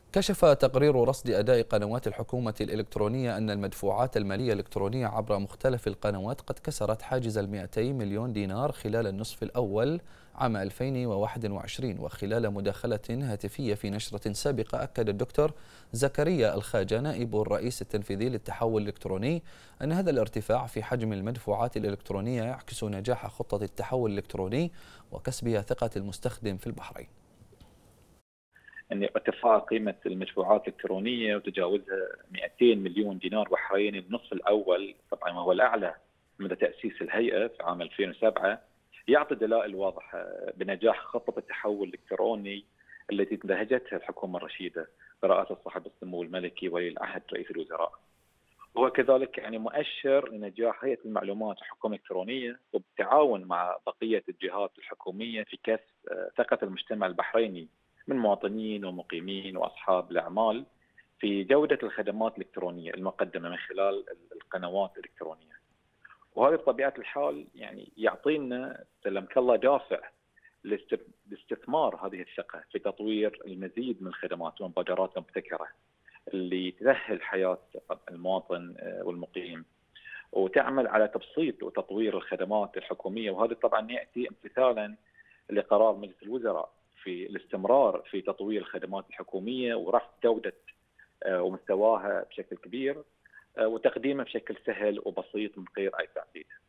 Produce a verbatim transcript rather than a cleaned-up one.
كشف تقرير رصد أداء قنوات الحكومة الإلكترونية أن المدفوعات المالية الإلكترونية عبر مختلف القنوات قد كسرت حاجز المئتي مليون دينار خلال النصف الأول عام ألفين وواحد وعشرين. وخلال مداخلة هاتفية في نشرة سابقة، أكد الدكتور زكريا الخاجة نائب الرئيس التنفيذي للتحول الإلكتروني أن هذا الارتفاع في حجم المدفوعات الإلكترونية يعكس نجاح خطة التحول الإلكتروني وكسبها ثقة المستخدم في البحرين. أن ارتفاع قيمة المدفوعات الإلكترونية وتجاوزها مئتين مليون دينار بحريني النصف الأول، طبعا وهو الأعلى منذ تأسيس الهيئة في عام ألفين وسبعة، يعطي دلائل واضحة بنجاح خطة التحول الإلكتروني التي انتهجتها الحكومة الرشيدة برئاسة صاحب السمو الملكي ولي العهد رئيس الوزراء. وهو كذلك يعني مؤشر لنجاح هيئة المعلومات والحكومة الإلكترونية وبالتعاون مع بقية الجهات الحكومية في كسب ثقة المجتمع البحريني من مواطنين ومقيمين وأصحاب الأعمال في جودة الخدمات الإلكترونية المقدمة من خلال القنوات الإلكترونية. وهذا بطبيعة الحال يعني يعطينا سلمك الله دافع لاستثمار هذه الثقة في تطوير المزيد من الخدمات والمبادرات المبتكرة اللي تسهل حياة المواطن والمقيم وتعمل على تبسيط وتطوير الخدمات الحكومية. وهذا طبعا يأتي امتثالا لقرار مجلس الوزراء في الاستمرار في تطوير الخدمات الحكومية ورفع جودة ومستواها بشكل كبير وتقديمها بشكل سهل وبسيط من غير أي تعقيد.